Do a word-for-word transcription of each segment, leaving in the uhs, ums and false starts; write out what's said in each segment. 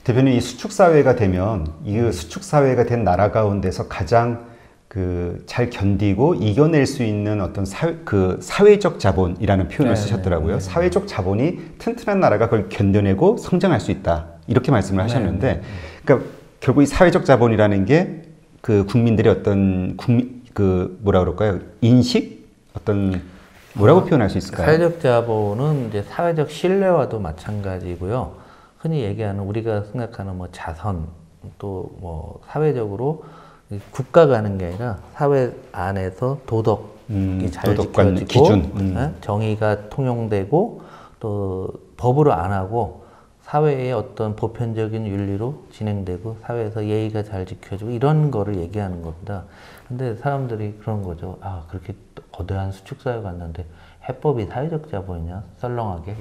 대표님, 이 수축 사회가 되면 이 수축 사회가 된 나라 가운데서 가장 그 잘 견디고 이겨낼 수 있는 어떤 사회, 그 사회적 자본이라는 표현을 네, 쓰셨더라고요. 네, 네. 사회적 자본이 튼튼한 나라가 그걸 견뎌내고 성장할 수 있다. 이렇게 말씀을 하셨는데, 네, 네. 그러니까 결국 이 사회적 자본이라는 게 그 국민들의 어떤 국민 그 뭐라 그럴까요? 인식 어떤 뭐라고 표현할 수 있을까요? 사회적 자본은 이제 사회적 신뢰와도 마찬가지고요. 흔히 얘기하는 우리가 생각하는 뭐 자선 또 뭐 사회적으로 국가가 하는 게 아니라 사회 안에서 도덕이 음, 잘 지켜지고 기준. 음. 정의가 통용되고 또 법으로 안 하고 사회의 어떤 보편적인 윤리로 진행되고 사회에서 예의가 잘 지켜지고 이런 거를 얘기하는 겁니다. 근데 사람들이 그런 거죠. 아, 그렇게 거대한 수축사회가 왔는데 해법이 사회적 자본이냐? 썰렁하게.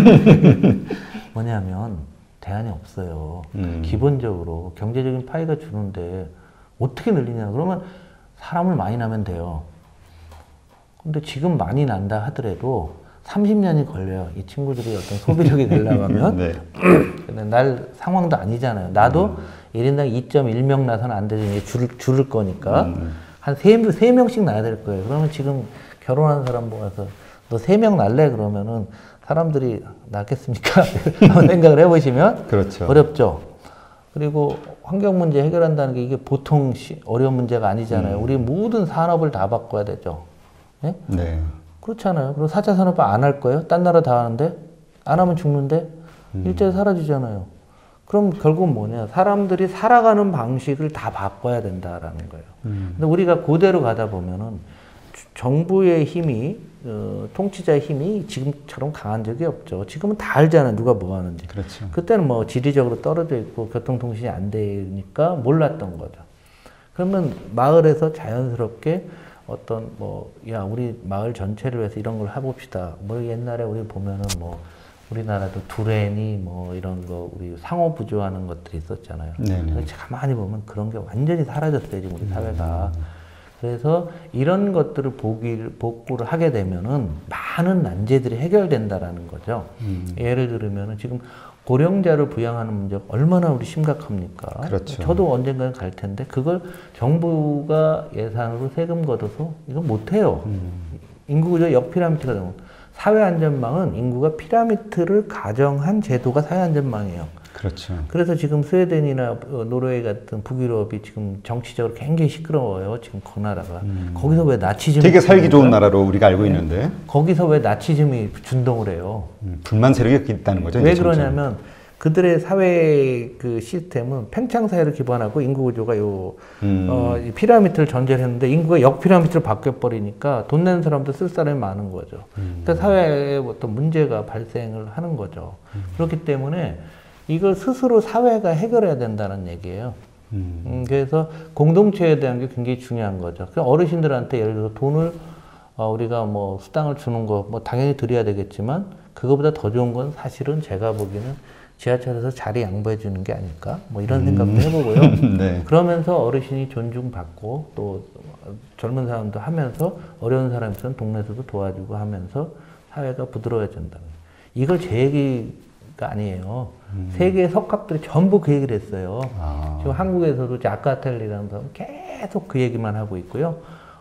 뭐냐면 대안이 없어요. 음. 기본적으로 경제적인 파이가 주는데 어떻게 늘리냐? 그러면 사람을 많이 낳으면 돼요. 근데 지금 많이 난다 하더라도 삼십 년이 걸려요. 이 친구들이 어떤 소비력이 되려고 하면. 네. 근데 날 상황도 아니잖아요. 나도 음. 일 인당 이 점 일 명 나서는 안 되지. 이제 줄을, 줄을 거니까. 음. 한 세 명씩 낳아야 될 거예요. 그러면 지금 결혼한 사람 모아서 너 세 명 낳을래? 그러면은 사람들이 낳겠습니까? 한번 생각을 해보시면. 그렇죠. 어렵죠. 그리고 환경 문제 해결한다는 게 이게 보통 시, 어려운 문제가 아니잖아요. 음. 우리 모든 산업을 다 바꿔야 되죠. 네? 네. 그렇잖아요. 그리고 사 차 산업화 안 할 거예요? 딴 나라 다 하는데? 안 하면 죽는데? 음. 일자리 사라지잖아요. 그럼 결국은 뭐냐? 사람들이 살아가는 방식을 다 바꿔야 된다라는 거예요. 음. 근데 우리가 그대로 가다 보면은 정부의 힘이, 어, 통치자의 힘이 지금처럼 강한 적이 없죠. 지금은 다 알잖아요. 누가 뭐 하는지. 그렇죠. 그때는 뭐 지리적으로 떨어져 있고 교통통신이 안 되니까 몰랐던 거죠. 그러면 마을에서 자연스럽게 어떤 뭐, 야, 우리 마을 전체를 위해서 이런 걸 해봅시다. 뭐 옛날에 우리 보면은 뭐, 우리나라도 두레니 뭐 이런 거 우리 상호 부조하는 것들이 있었잖아요. 네네. 가만히 보면 그런 게 완전히 사라졌어요, 지금 우리 사회가. 음. 그래서 이런 것들을 보기를, 복구를 하게 되면은 많은 난제들이 해결된다라는 거죠. 음. 예를 들면은 지금 고령자를 부양하는 문제가 얼마나 우리 심각합니까? 그렇죠. 저도 언젠가는 갈 텐데 그걸 정부가 예산으로 세금 걷어서 이건 못해요. 음. 인구구조 역피라미드가 되면 사회안전망은 인구가 피라미드를 가정한 제도가 사회안전망이에요. 그렇죠. 그래서 지금 스웨덴이나 노르웨이 같은 북유럽이 지금 정치적으로 굉장히 시끄러워요. 지금 그 나라가. 음. 거기서 왜 나치즘이 되게 살기 좋은 나라로 우리가 알고 네. 있는데 거기서 왜 나치즘이 준동을 해요? 음, 불만 세력이 있다는 거죠. 왜 그러냐면 그들의 사회 그 시스템은 팽창 사회를 기반하고 인구 구조가 요 음. 어, 피라미드를 전제를 했는데 인구가 역 피라미드로 바뀌어 버리니까 돈 내는 사람도 쓸 사람이 많은 거죠. 음. 그러니까 사회에 어떤 문제가 발생을 하는 거죠. 음. 그렇기 때문에 이걸 스스로 사회가 해결해야 된다는 얘기예요. 음. 음, 그래서 공동체에 대한 게 굉장히 중요한 거죠. 그러니까 어르신들한테 예를 들어서 돈을 어, 우리가 뭐 수당을 주는 거 뭐 당연히 드려야 되겠지만 그거보다 더 좋은 건 사실은 제가 보기에는 지하철에서 자리 양보해 주는 게 아닐까? 뭐 이런 음. 생각도 해보고요. 네. 그러면서 어르신이 존중받고 또 젊은 사람도 하면서 어려운 사람들은 동네에서도 도와주고 하면서 사회가 부드러워진다. 이걸 제 얘기가 아니에요. 음. 세계 석학들이 전부 그 얘기를 했어요. 아. 지금 한국에서도 자카텔리라는 사람 계속 그 얘기만 하고 있고요.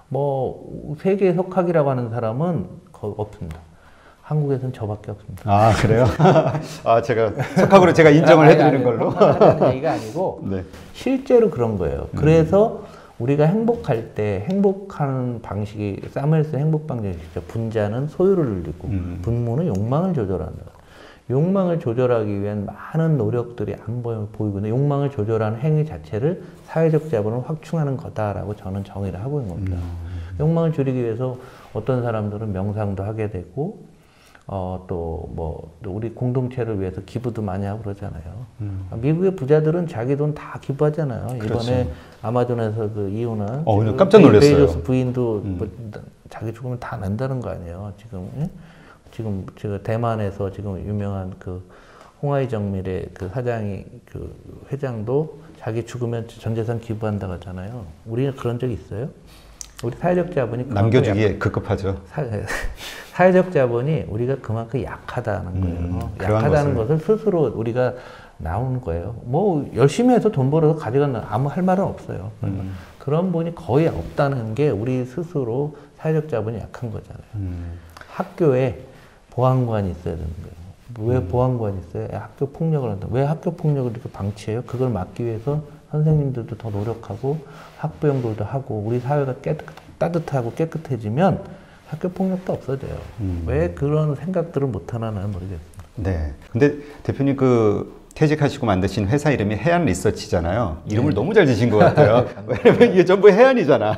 뭐 세계 석학이라고 하는 사람은 거의 없습니다. 한국에서는 저밖에 없습니다. 아, 그래요? 아, 제가 석학으로 제가 인정을 아니, 해드리는 아니, 걸로. 하는 얘기가 아니고 네. 실제로 그런 거예요. 그래서 음. 우리가 행복할 때 행복하는 방식이 사무엘스 행복 방식이죠. 분자는 소유를 늘리고 음. 분모는 욕망을 조절한다. 욕망을 조절하기 위한 많은 노력들이 안 보이고 있는데 욕망을 조절하는 행위 자체를 사회적 자본을 확충하는 거다라고 저는 정의를 하고 있는 겁니다. 음. 욕망을 줄이기 위해서 어떤 사람들은 명상도 하게 되고 어, 또, 뭐, 또 우리 공동체를 위해서 기부도 많이 하고 그러잖아요. 음. 미국의 부자들은 자기 돈 다 기부하잖아요. 그렇죠. 이번에 아마존에서 그 이혼한. 어, 그 깜짝 놀랐어요. 베이조스 부인도 음. 뭐 자기 죽으면 다 낸다는 거 아니에요. 지금, 예? 지금, 지금 대만에서 지금 유명한 그 홍하이 정밀의 그 사장이, 그 회장도 자기 죽으면 전 재산 기부한다고 하잖아요. 우리는 그런 적 있어요? 우리 사회적 자본이 남겨주기에 급급하죠. 사, 사회적 자본이 우리가 그만큼 약하다는 거예요. 음, 약하다는 것을 스스로 우리가 나오는 거예요. 뭐 열심히 해서 돈 벌어서 가져간다 아무 할 말은 없어요. 음. 그런 분이 거의 없다는 게 우리 스스로 사회적 자본이 약한 거잖아요. 음. 학교에 보안관이 있어야 되는 거예요. 왜 음. 보안관이 있어요? 학교 폭력을 한다. 왜 학교 폭력을 이렇게 방치해요? 그걸 막기 위해서 선생님들도 더 노력하고 학부형들도 하고 우리 사회가 깨끗, 따뜻하고 깨끗해지면 학교 폭력도 없어져요. 음. 왜 그런 생각들을 못하나 나는 모르겠어요. 네. 근데 대표님 그 퇴직하시고 만드신 회사 이름이 해안 리서치잖아요. 이름을 네. 너무 잘 지신 것 같아요. 왜냐면 이게 전부 해안이잖아.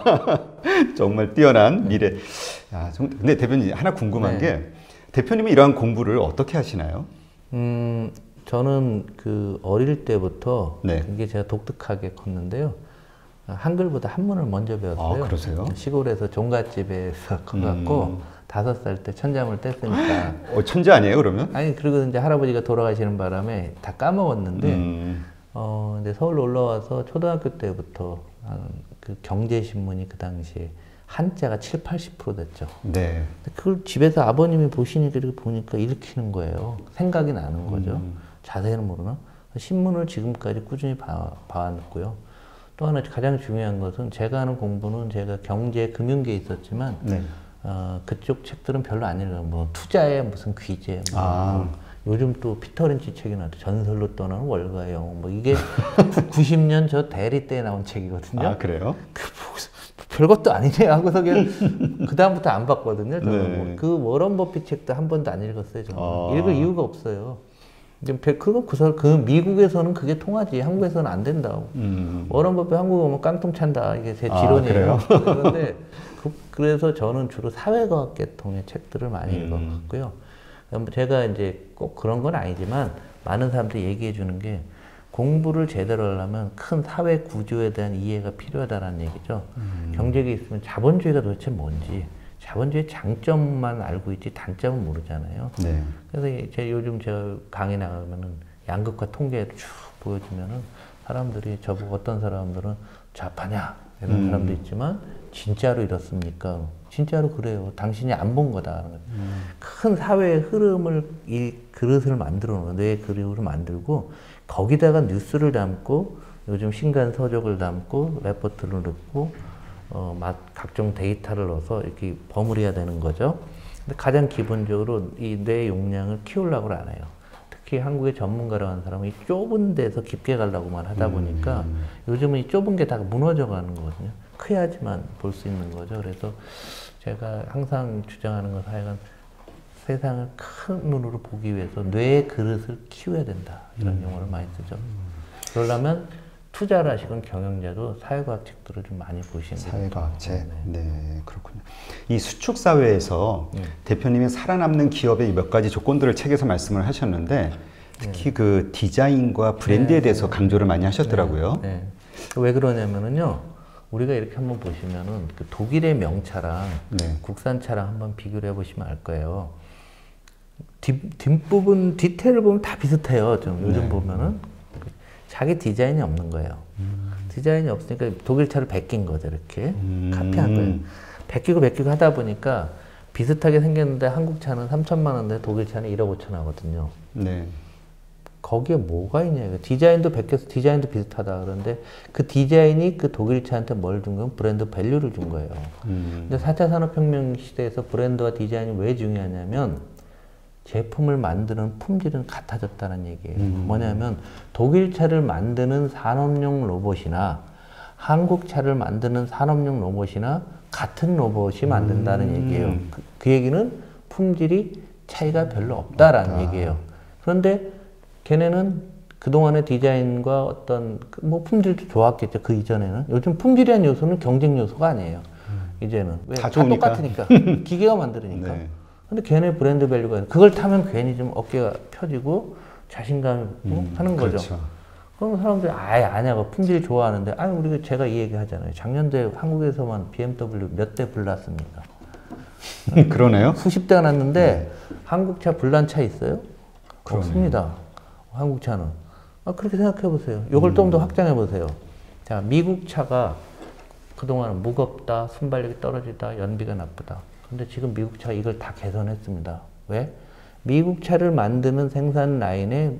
정말 뛰어난 미래. 야, 근데 대표님 하나 궁금한 네. 게 대표님이 이러한 공부를 어떻게 하시나요? 음, 저는 그 어릴 때부터 네. 이게 제가 독특하게 컸는데요. 한글보다 한문을 먼저 배웠어요. 아, 그러세요? 시골에서 종갓집에서 커갖고 음. 다섯 살 때 천자문을 뗐으니까. 어, 천재 아니에요, 그러면? 아니, 그리고 이제 할아버지가 돌아가시는 바람에 다 까먹었는데, 음. 어, 근데 서울로 올라와서 초등학교 때부터 그 경제신문이 그 당시에 한자가 칠십, 팔십 퍼센트 됐죠. 네. 그걸 집에서 아버님이 보시니까 이렇게 보니까 일으키는 거예요. 생각이 나는 거죠. 음. 자세히는 모르나? 신문을 지금까지 꾸준히 봐, 봐왔고요. 또 하나 가장 중요한 것은 제가 하는 공부는 제가 경제, 금융계에 있었지만 네. 어, 그쪽 책들은 별로 안 읽어요. 뭐 투자에 무슨 귀재, 뭐, 아. 뭐 요즘 또 피터 린치 책이 나왔죠. 전설로 떠나는 월가의 영웅. 뭐 이게 구십 년 저 대리 때 나온 책이거든요. 아, 그래요? 그, 별것도 아니네 하고서 그냥 그 다음부터 안 봤거든요. 저는 네. 뭐 그 워런 버핏 책도 한 번도 안 읽었어요. 저는 아. 읽을 이유가 없어요. 그거 그, 그 미국에서는 그게 통하지 한국에서는 안 된다고. 음. 워런 버핏 한국에 오면 깡통 찬다 이게 제 지론이에요. 아, 그런데 그, 그래서 저는 주로 사회과학 계통의 책들을 많이 음. 읽었고요. 제가 이제 꼭 그런 건 아니지만 많은 사람들이 얘기해 주는 게 공부를 제대로 하려면 큰 사회 구조에 대한 이해가 필요하다는 얘기죠. 음. 경제에 있으면 자본주의가 도대체 뭔지. 자본주의 장점만 알고 있지 단점은 모르잖아요. 네. 그래서 제가 요즘 제가 강의 나가면은 양극화 통계를 쭉 보여주면은 사람들이 저보고 어떤 사람들은 좌파냐 이런 음. 사람도 있지만 진짜로 이렇습니까? 진짜로 그래요. 당신이 안 본 거다. 음. 큰 사회의 흐름을 이 그릇을 만들어 놓은 뇌의 그릇을 만들고 거기다가 뉴스를 담고 요즘 신간 서적을 담고 레포트를 넣고 어, 막 각종 데이터를 넣어서 이렇게 버무려야 되는 거죠. 근데 가장 기본적으로 이 뇌 용량을 키우려고 안 해요. 특히 한국의 전문가라고 하는 사람은 이 좁은 데서 깊게 가려고만 하다 보니까 음. 요즘은 이 좁은 게 다 무너져 가는 거거든요. 커야지만 볼 수 있는 거죠. 그래서 제가 항상 주장하는 건 하여간 세상을 큰 눈으로 보기 위해서 뇌의 그릇을 키워야 된다. 이런 음. 용어를 많이 쓰죠. 그러려면 투자를 하시건 경영자도 사회과학 책들을 좀 많이 보시는 거죠. 사회과학 책. 네. 네, 그렇군요. 이 수축 사회에서 네. 대표님이 살아남는 기업의 몇 가지 조건들을 책에서 말씀을 하셨는데 특히 네. 그 디자인과 브랜드에 네. 대해서 강조를 많이 하셨더라고요. 네. 네. 왜 그러냐면은요. 우리가 이렇게 한번 보시면은 그 독일의 명차랑 네. 국산차랑 한번 비교를 해보시면 알 거예요. 뒷, 뒷부분 디테일을 보면 다 비슷해요. 좀 요즘 네. 보면은. 자기 디자인이 없는 거예요. 음. 디자인이 없으니까 독일 차를 베낀 거죠, 이렇게. 음. 카피한 거예요. 베끼고 베끼고 하다 보니까 비슷하게 생겼는데 한국 차는 삼천만 원인데 독일 차는 일억 오천 하거든요. 네. 거기에 뭐가 있냐. 디자인도 베껴서 디자인도 비슷하다. 그런데 그 디자인이 그 독일 차한테 뭘 준 건 브랜드 밸류를 준 거예요. 음. 근데 사 차 산업혁명 시대에서 브랜드와 디자인이 왜 중요하냐면 제품을 만드는 품질은 같아졌다는 얘기예요. 음. 뭐냐면 독일 차를 만드는 산업용 로봇이나 한국 차를 만드는 산업용 로봇이나 같은 로봇이 만든다는 음. 얘기예요. 그, 그 얘기는 품질이 차이가 별로 없다라는 없다. 얘기예요. 그런데 걔네는 그동안의 디자인과 어떤 뭐 품질도 좋았겠죠. 그 이전에는. 요즘 품질이라는 요소는 경쟁 요소가 아니에요. 음. 이제는. 왜? 다, 다 똑같으니까. 기계가 만들으니까. 네. 근데 걔네 브랜드 밸류가 있는 그걸 타면 괜히 좀 어깨가 펴지고 자신감이 음, 하는 거죠. 그렇죠. 그럼 사람들이 아예 아냐고 품질 좋아하는데 아니 우리가 제가 이 얘기 하잖아요. 작년도에 한국에서만 비엠더블유 몇 대 불났습니까? 그러네요. 수십 대가 났는데 네. 한국차 불난 차 있어요? 그러네요. 없습니다. 한국차는. 아, 그렇게 생각해 보세요. 이걸 음. 좀 더 확장해 보세요. 자, 미국 차가 그동안은 무겁다, 순발력이 떨어지다, 연비가 나쁘다. 근데 지금 미국 차가 이걸 다 개선했습니다. 왜? 미국 차를 만드는 생산 라인에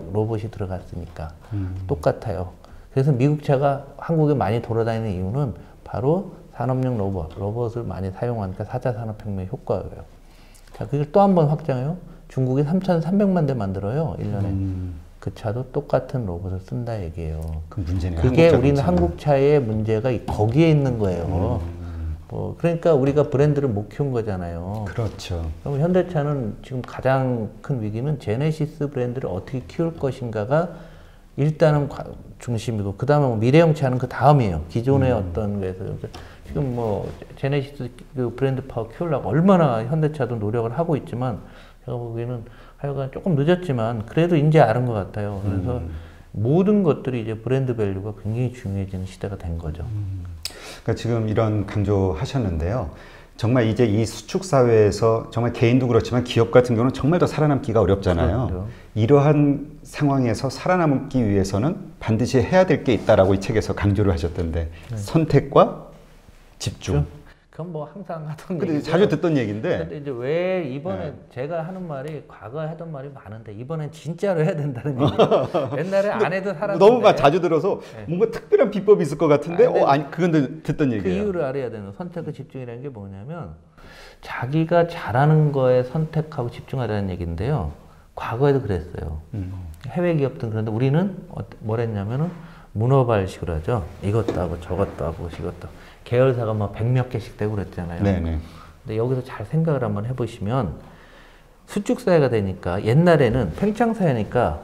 로봇이 들어갔으니까 음. 똑같아요. 그래서 미국 차가 한국에 많이 돌아다니는 이유는 바로 산업용 로봇, 로봇을 많이 사용하니까 사 차 산업혁명의 효과예요. 자, 그걸 또 한 번 확장해요. 중국이 삼천삼백만 대 만들어요, 일 년에. 음. 그 차도 똑같은 로봇을 쓴다 얘기예요. 그 문제네요. 그게 우리는 한국 차의 문제가 거기에 있는 거예요. 음. 뭐 그러니까 우리가 브랜드를 못 키운 거잖아요. 그렇죠. 그럼 현대차는 지금 가장 큰 위기는 제네시스 브랜드를 어떻게 키울 것인가가 일단은 중심이고, 그 다음에 뭐 미래형 차는 그 다음이에요. 기존의 음. 어떤 거에서 지금 뭐 제네시스 그 브랜드 파워 키우려고 얼마나 현대차도 노력을 하고 있지만, 제가 보기에는 하여간 조금 늦었지만 그래도 이제 아는 것 같아요. 그래서 음. 모든 것들이 이제 브랜드 밸류가 굉장히 중요해지는 시대가 된 거죠. 음. 그러니까 지금 이런 강조하셨는데요. 정말 이제 이 수축 사회에서 정말 개인도 그렇지만 기업 같은 경우는 정말 더 살아남기가 어렵잖아요. 그렇죠. 이러한 상황에서 살아남기 위해서는 반드시 해야 될 게 있다라고 이 책에서 강조를 하셨던데 네. 선택과 집중. 그렇죠? 그건 뭐 항상 하던 얘기. 자주 듣던 얘기인데. 근데 이제 왜 이번에 네. 제가 하는 말이 과거에 하던 말이 많은데 이번엔 진짜로 해야 된다는 얘기예요. 옛날에 안 해도 살았는데. 너무 자주 들어서 네. 뭔가 특별한 비법이 있을 것 같은데, 아니, 어, 아니 그건 듣던 얘기예요. 그 이유를 알아야 되는 선택과 집중이라는 게 뭐냐면 자기가 잘하는 거에 선택하고 집중하라는 얘기인데요. 과거에도 그랬어요. 음. 해외 기업들은 그런데 우리는 뭘 했냐면은 문어발식으로 하죠. 이것도 하고 저것도 하고 이것도. 계열사가 막 백몇 개씩 되고 그랬잖아요. 네네. 근데 여기서 잘 생각을 한번 해보시면 수축사회가 되니까 옛날에는 팽창사회니까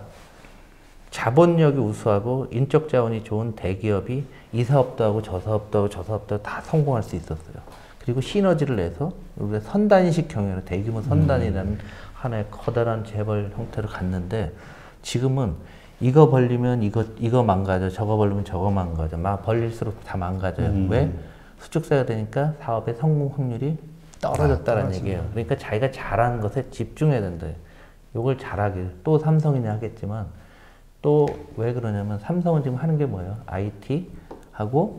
자본력이 우수하고 인적 자원이 좋은 대기업이 이 사업도 하고 저 사업도 하고 저 사업도 하고 다 성공할 수 있었어요. 그리고 시너지를 내서 우리가 선단식 경영으로 대규모 선단이라는 음. 하나의 커다란 재벌 형태를 갖는데 지금은 이거 벌리면 이거 이거 망가져, 저거 벌리면 저거 망가져, 막 벌릴수록 다 망가져요. 음. 왜? 수축사가 되니까 사업의 성공 확률이 떨어졌다는 아, 얘기예요. 그러니까 자기가 잘하는 것에 집중해야 된다. 이걸 잘하길. 또 삼성이냐 하겠지만 또 왜 그러냐면 삼성은 지금 하는 게 뭐예요? 아이티 하고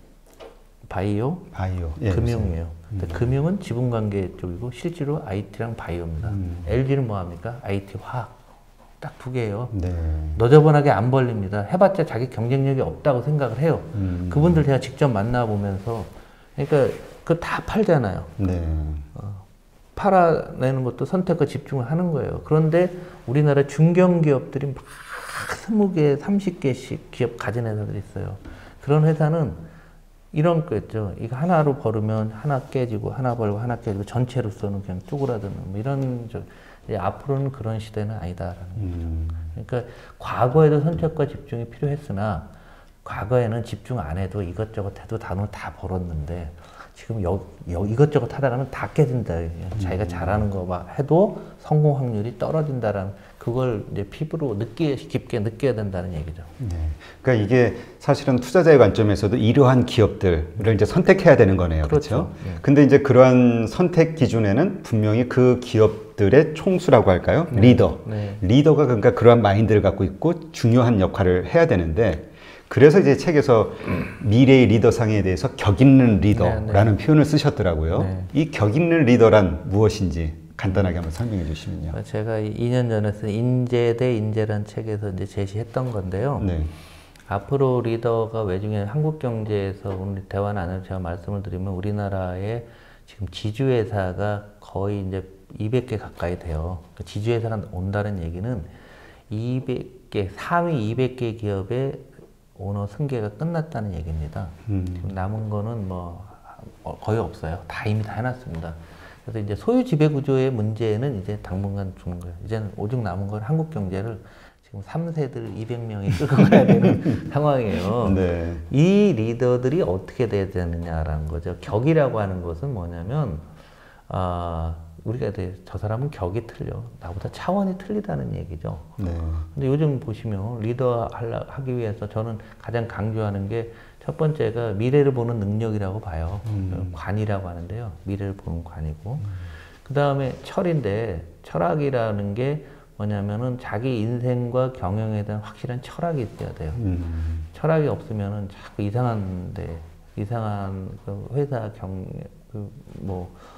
바이오, 바이오. 금융이에요. 음. 금융은 지분관계 쪽이고 실제로 아이티랑 바이오입니다. 음. 엘지는 뭐 합니까? 아이티 화학. 딱 두 개예요. 네. 너저분하게 안 벌립니다. 해봤자 자기 경쟁력이 없다고 생각을 해요. 음. 그분들 제가 직접 만나보면서 그러니까 그 다 팔잖아요. 네. 어, 팔아내는 것도 선택과 집중을 하는 거예요. 그런데 우리나라 중견기업들이 막 스무 개, 삼십 개씩 기업 가진 회사들이 있어요. 그런 회사는 이런 거였죠. 이거 하나로 벌으면 하나 깨지고 하나 벌고 하나 깨지고 전체로서는 그냥 쪼그라드는 뭐 이런 저, 이제 앞으로는 그런 시대는 아니다라는 음. 거죠. 그러니까 과거에도 선택과 집중이 필요했으나 과거에는 집중 안 해도 이것저것 해도 단어 다 벌었는데 지금 여, 여, 이것저것 하다가는 다 깨진다. 음. 자기가 잘하는 거 막 해도 성공 확률이 떨어진다라는 그걸 이제 피부로 느끼, 깊게 느껴야 된다는 얘기죠. 네. 그러니까 이게 사실은 투자자의 관점에서도 이러한 기업들을 이제 선택해야 되는 거네요. 그렇죠. 그렇죠? 네. 근데 이제 그러한 선택 기준에는 분명히 그 기업들의 총수라고 할까요? 네. 리더. 네. 리더가 그러니까 그러한 마인드를 갖고 있고 중요한 역할을 해야 되는데 그래서 이제 책에서 미래의 리더상에 대해서 격 있는 리더라는 네, 네. 표현을 쓰셨더라고요. 네. 이 격 있는 리더란 무엇인지 간단하게 한번 설명해 주시면요. 제가 이 년 전에 쓴 인재 대 인재라는 책에서 이제 제시했던 건데요. 네. 앞으로 리더가 외중에 한국 경제에서 오늘 대화 나눌 제가 말씀을 드리면 우리나라의 지금 지주회사가 거의 이제 이백 개 가까이 돼요. 지주회사가 온다는 얘기는 이백 개, 상위 이백 개 기업의 오너 승계가 끝났다는 얘기입니다. 음. 지금 남은 거는 뭐 거의 없어요. 다 이미 다 해놨습니다. 그래서 이제 소유 지배 구조의 문제는 이제 당분간 주는 거예요. 이제는 오직 남은 건 한국 경제를 지금 삼 세들 이백 명이 끌고 가야 되는 상황이에요. 네. 이 리더들이 어떻게 돼야 되느냐라는 거죠. 격이라고 하는 것은 뭐냐면 아, 우리가 저 사람은 격이 틀려. 나보다 차원이 틀리다는 얘기죠. 네. 근데 요즘 보시면 리더 하기 위해서 저는 가장 강조하는 게 첫 번째가 미래를 보는 능력이라고 봐요. 음. 관이라고 하는데요. 미래를 보는 관이고. 음. 그 다음에 철인데 철학이라는 게 뭐냐면은 자기 인생과 경영에 대한 확실한 철학이 있어야 돼요. 음. 철학이 없으면은 자꾸 이상한데, 이상한 그 회사 경, 그 뭐,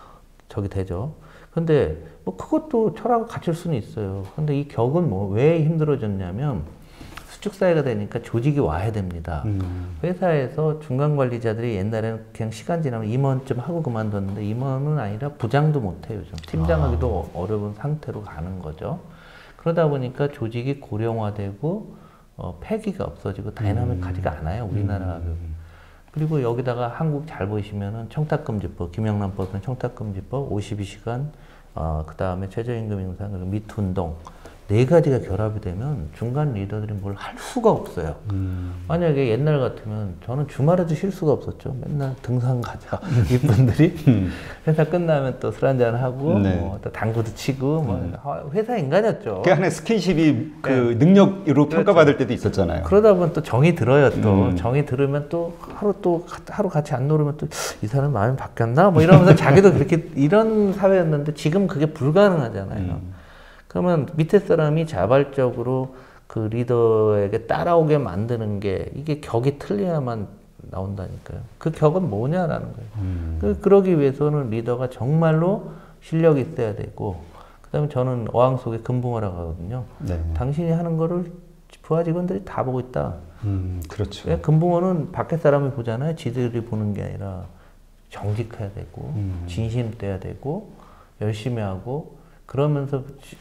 저기 되죠. 근데 뭐 그것도 철학을 갖출 수는 있어요. 근데 이 격은 뭐 왜 힘들어졌냐면 수축사회가 되니까 조직이 와야 됩니다. 음. 회사에서 중간 관리자들이 옛날에는 그냥 시간 지나면 임원쯤 하고 그만뒀는데 임원은 아니라 부장도 못해요. 요즘 팀장하기도 아. 어려운 상태로 가는 거죠. 그러다 보니까 조직이 고령화되고 어, 패기가 없어지고 다이나믹하지가 음. 않아요. 우리나라가. 음. 그리고 여기다가 한국 잘 보시면은 청탁금지법, 김영란법은 청탁금지법, 오십이 시간, 어, 그 다음에 최저임금 인상, 그리고 미투운동 네 가지가 결합이 되면 중간 리더들이 뭘 할 수가 없어요. 음. 만약에 옛날 같으면 저는 주말에도 쉴 수가 없었죠. 맨날 등산 가자 이분들이 회사 끝나면 또 술 한잔 하고 네. 뭐 또 당구도 치고 뭐 음. 회사 인간이었죠. 그 안에 스킨십이 그 네. 능력으로 그렇죠. 평가받을 때도 있었잖아요. 그러다 보면 또 정이 들어요. 또 음. 정이 들으면 또 하루 또 하루 같이 안 놀으면 또 이 사람 마음이 바뀌었나 뭐 이러면서 자기도 그렇게 이런 사회였는데 지금 그게 불가능하잖아요. 음. 그러면 밑에 사람이 자발적으로 그 리더에게 따라오게 만드는 게 이게 격이 틀려야만 나온다니까요. 그 격은 뭐냐라는 거예요. 음. 그, 그러기 위해서는 리더가 정말로 실력이 있어야 되고, 그 다음에 저는 어항 속에 금붕어라고 하거든요. 네. 당신이 하는 거를 부하 직원들이 다 보고 있다. 음, 그렇죠. 금붕어는 밖에 사람이 보잖아요. 지들이 보는 게 아니라 정직해야 되고, 음. 진심돼야 되고, 열심히 하고, 그러면서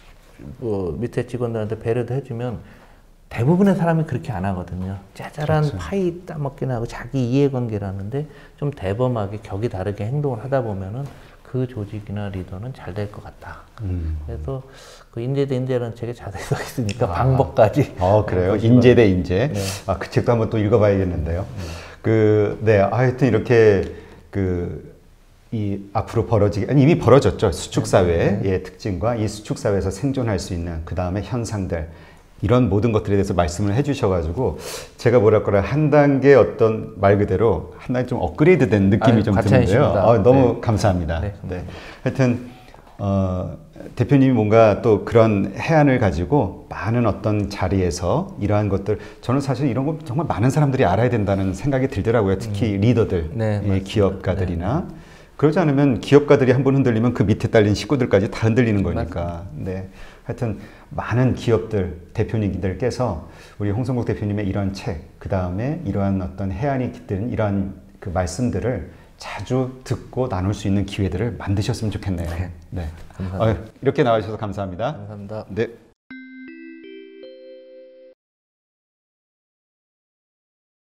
뭐 밑에 직원들한테 배려도 해주면 대부분의 사람이 그렇게 안 하거든요. 짜잘한 그렇죠. 파이 따먹긴 하고 자기 이해관계를 하는데 좀 대범하게 격이 다르게 행동을 하다 보면은 그 조직이나 리더는 잘 될 것 같다. 음. 그래서 그 인재 대 인재라는 책에 자세히 써 있으니까 아. 방법까지. 아 그래요? 인재 대 인재. 네. 아, 그 책도 한번 또 읽어봐야겠는데요. 네. 그 네, 하여튼 이렇게 그. 이 앞으로 벌어지게 아니 이미 벌어졌죠. 수축사회의 네. 특징과 이 수축사회에서 생존할 수 있는 그 다음에 현상들 이런 모든 것들에 대해서 말씀을 해주셔가지고 제가 뭐랄까라 한 단계 어떤 말 그대로 한 단계 좀 업그레이드된 느낌이 아유, 좀 드는데요. 아, 너무 네. 감사합니다. 네. 네. 하여튼 어, 대표님이 뭔가 또 그런 해안을 가지고 많은 어떤 자리에서 이러한 것들 저는 사실 이런 거 정말 많은 사람들이 알아야 된다는 생각이 들더라고요. 특히 음. 리더들, 네, 기업가들이나. 네. 그러지 않으면 기업가들이 한번 흔들리면 그 밑에 딸린 식구들까지 다 흔들리는 거니까. 네. 하여튼 많은 기업들, 대표님들께서 우리 홍성국 대표님의 이런 책, 그 다음에 이러한 어떤 해안이 깃든 이러한 그 말씀들을 자주 듣고 나눌 수 있는 기회들을 만드셨으면 좋겠네요. 네. 네. 감사합니다. 어, 이렇게 나와주셔서 감사합니다. 감사합니다. 네.